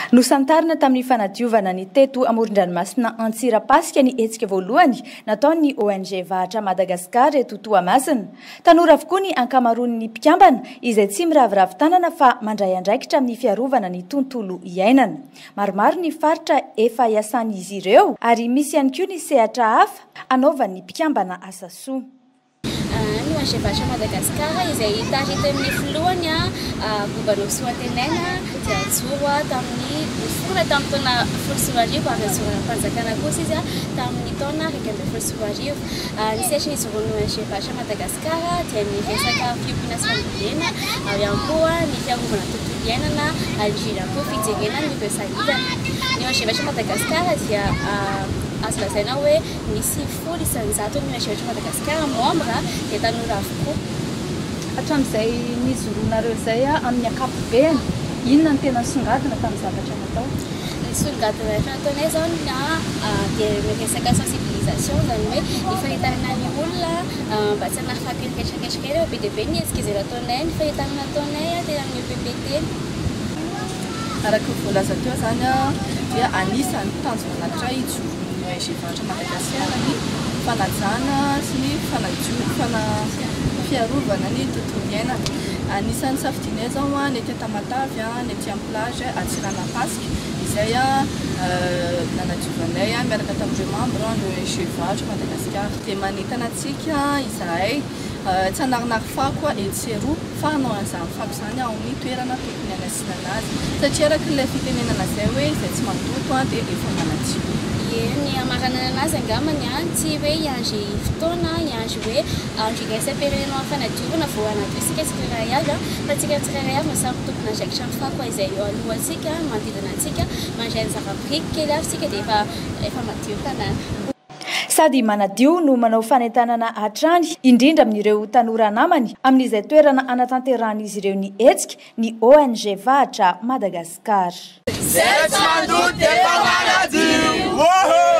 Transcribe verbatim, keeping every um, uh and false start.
Nosantarina tamin'ny fanadiovana ny teto amoron-dranomasina Antsirapasika ny hetsika voalohany nataon'ny O N G Vahatra Madagascar eto Toamasina. Tanora avokoa ny ankamaroan'ny mpikambana izay tsy miravoravo tanana fa mandray andraikitra amin'ny fiarovana ny tontolo iainana. Maromaro ny faritra efa iasan'izy ireo ary misy ihany koa ny sehatra hafa anaovan'ny mpikambana asa soa. Ny O N G Vahatra Madagascar izay taritin'ny filohany gouverneur Soatenena dia joro tamin'ny forona tamin'ny taona folo sy roa arivo ary zorana fanjakana kosa izy tamin'ny taona iraika amby folo sy roa arivo. Ny sehatra izoron'ny O N G Vahatra Madagascar dia ny resaka fiompiana sy fambolena ary ihany koa ny fiarovana tontolo iainana indrindra ihany koa fijerena ny biosaidana. Ny O N G Vahatra Madagascar dia azo lazaina hoe misy folo isanjato ny O N G Vahatra Madagascar membre dia tanora avokoa. Hatramin'izay nijoroanareo izay amin'ny ankapobeny, inona ny tena songadina tamin'ny zavatra natao? Ny songadina rehetra nataonay izao dia miresaka sensibilisation, izany hoe ny fahitana ny olona mba tsy hanafaky ny ketraketraka ireo be dia be ny hetsika izay nataonay, ny fahitana nataonay tena amin'ny O P P T. Araka voalaza teo izany dia anisan'ny tanjona anankiray ijoron'ny O N G Vahatra Madagascar ny fanajana sy ny fanadiovana fiarovana ny tontolo iainana. Anisan'ny safidinay izao ny ety Tamatave, ny ety amin'ny plage Antsiranapasika izay nanadiovanay miaraka tamin'ireo membre ny O N G Vahatra Madagascar. Dia manentana antsika izahay tsy hanarinary fako etsy sy eroa fa hanao an'izany fako izany ao amin'ny toerana tokony hanasiana azy satria araka ilay fitenenana izay hoe izay tsy mandoto dia efa manadio. Ny amaranana anazy angamany tsy hoe iandry fotoana, iandry hoe andro iraisam-pirenena amin'ny fanadiovana vao hanadio isika tsirairay avy fa tsika tsirairay avy no samy tokony andraikitra ny fako izay eo alohantsika manodidina antsika mandray ny zava-biriky kely avy sika dia efa efa madio tanàna. Sady manadio no manao fanentanana hatrany indrindra amin'ireo tanora namany amin'izay toerana anatanteran'izy ireo ny hetsika ny O N G Vahatra Madagascar. Zero to my dude, they